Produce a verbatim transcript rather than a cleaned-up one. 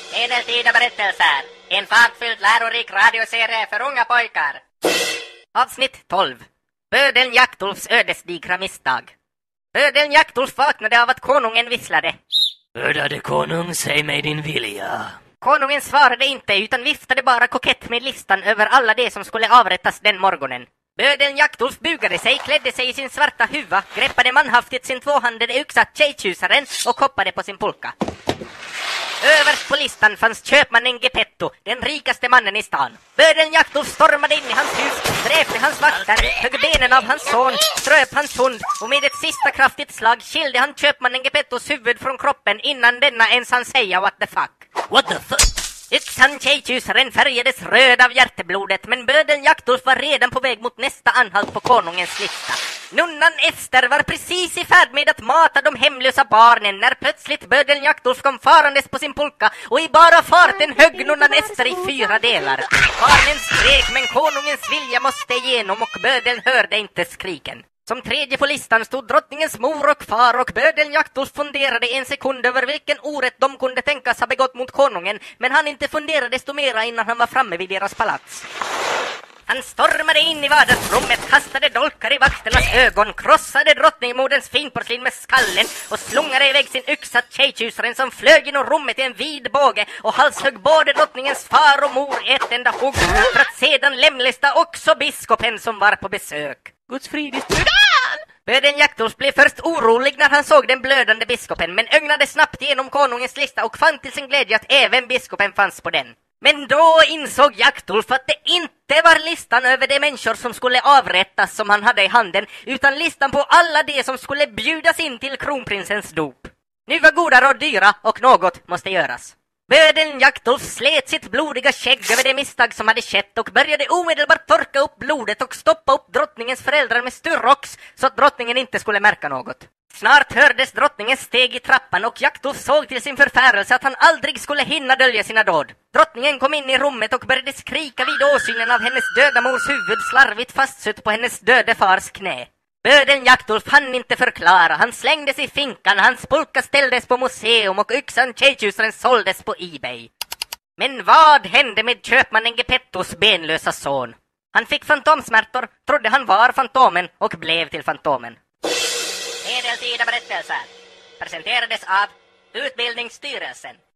Medeltida berättelser. En fartfylld lärorik radioserie för unga pojkar. Avsnitt tolv. Bödeln Jaktulfs ödesdigra misstag. Bödeln Jaktulf vaknade av att konungen visslade. Ödade konung, säg mig din vilja. Konungen svarade inte utan viftade bara kokett med listan över alla det som skulle avrättas den morgonen. Bödeln Jaktulf bugade sig, klädde sig i sin svarta huva, greppade manhaftigt sin tvåhandade yxa tjejtjusaren och hoppade på sin pulka. Överst på listan fanns köpmannen Geppetto, den rikaste mannen i stan. Bödeln Jaktulf stormade in i hans hus, dräpte hans vakter, högg benen av hans son, ströp hans hund och med ett sista kraftigt slag skilde han köpmannen Geppettos huvud från kroppen innan denna ens han säga what the fuck. What the fuck? Yxan tjejtjusaren färgades röd av hjärteblodet, men bödeln Jaktulf var redan på väg mot nästa anhalt på konungens lista. Nunnan Ester var precis i färd med att mata de hemlösa barnen när plötsligt bödeln Jaktulf kom farandes på sin pulka och i bara farten högg nunnan Ester i fyra delar. Barnen skrek, men konungens vilja måste igenom och bödeln hörde inte skriken. Som tredje på listan stod drottningens mor och far och bödeln Jaktulf funderade en sekund över vilken orätt de kunde tänkas ha begått mot konungen, men han inte funderade desto mera innan han var framme vid deras palats. Han stormade in i vardagsrummet, kastade dolkar i vakternas ögon, krossade drottningmoderns finporslin med skallen och slungade iväg sin yxa tjejtjusaren som flög inom rummet i en vid båge och halshögg både drottningens far och mor i ett enda hugg för att sedan lemlästa också biskopen som var på besök. Guds frid i Bödeln Jaktulf blev först orolig när han såg den blödande biskopen, men ögnade snabbt igenom konungens lista och fann till sin glädje att även biskopen fanns på den. Men då insåg Jaktulf att det inte var listan över de människor som skulle avrättas som han hade i handen, utan listan på alla de som skulle bjudas in till kronprinsens dop. Nu var goda råd dyra och något måste göras. Bödeln Jaktulf slet sitt blodiga skägg över det misstag som hade skett och började omedelbart torka upp blodet och stoppa upp drottningens föräldrar med styrox så att drottningen inte skulle märka något. Snart hördes drottningens steg i trappan och Jaktulf såg till sin förfärelse att han aldrig skulle hinna dölja sina dåd. Drottningen kom in i rummet och började skrika vid åsynen av hennes döda mors huvud slarvigt fastsutt på hennes döde fars knä. Bödeln Jaktulf hann inte förklara, han slängdes i finkan, hans pulka ställdes på museum och yxan tjejtjusaren såldes på eBay. Men vad hände med köpmannen Geppettos benlösa son? Han fick fantomsmärtor, trodde han var fantomen och blev till fantomen. Medeltida berättelser presenterades av Utbildningsstyrelsen.